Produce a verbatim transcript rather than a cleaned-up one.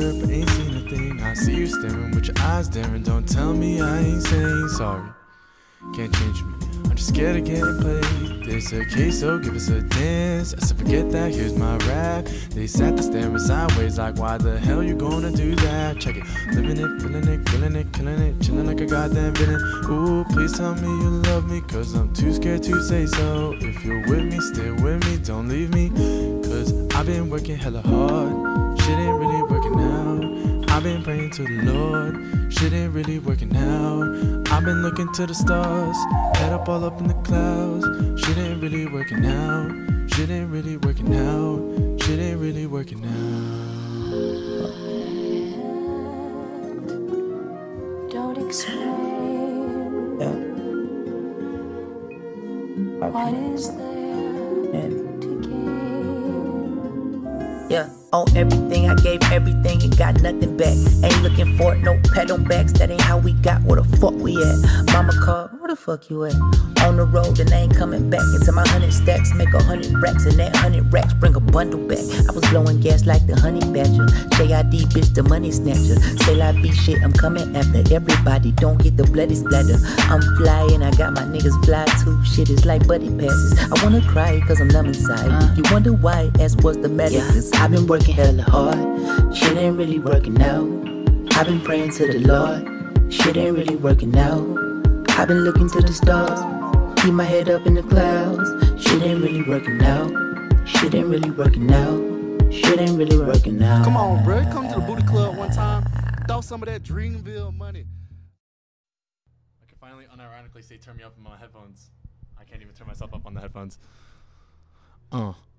picture but ain't seen a thing. I see you staring with your eyes daring. Don't tell me I ain't saying sorry. Can't change me, I'm just scared of getting played. This a case, so give us a dance. I said forget that, here's my rap. They sat there staring sideways like why the hell you gonna do that? Check it, living it, feeling it, feeling it, killing it, chilling like a goddamn villain. Ooh, please tell me you love me, cause I'm too scared to say so. If you're with me, stay with me, don't leave me, cause I've been working hella hard. Shit ain't really working out. I've been praying to the Lord. Shit ain't really working out. I've been looking to the stars, head up all up in the clouds. Shit ain't really working out. Shit ain't really working out. Shit ain't really working out. Don't explain. Yeah. What is there Yeah. to gain? Yeah, on everything I gave everything and got nothing back. Ain't looking for it, no pat on backs. That ain't how we got where the fuck we at. Mama called, where the fuck you at? On the road and I ain't coming back. Into my hundred stacks, make a hundred racks, and that hundred racks bring a bundle back. I was blowing gas like the honey badger. J I D bitch, the money snatcher. Say la be shit, I'm coming after everybody. Don't get the bloody splatter. I'm flying, I got my niggas fly too. Shit is like buddy passes. I wanna cry cause I'm numb inside. Uh, you wonder why, ask what's the matter? Yeah. Cause I've been working hella hard. Shit ain't really working out. I've been praying to the Lord. Shit ain't really working out. I've been looking to the stars. Keep my head up in the clouds. Shit ain't really working out. Shit ain't really working out. Shit ain't really working out. Come on, bro. Come to the booty club one time. Throw some of that Dreamville money. I can finally unironically say turn me up in my headphones. I can't even turn myself up on the headphones. Uh.